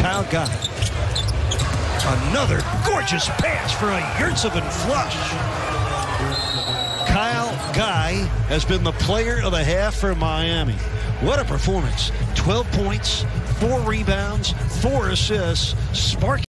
Kyle Guy. Another gorgeous pass for a Yurtseven flush. Kyle Guy has been the player of the half for Miami. What a performance. 12 points, 4 rebounds, 4 assists. Spark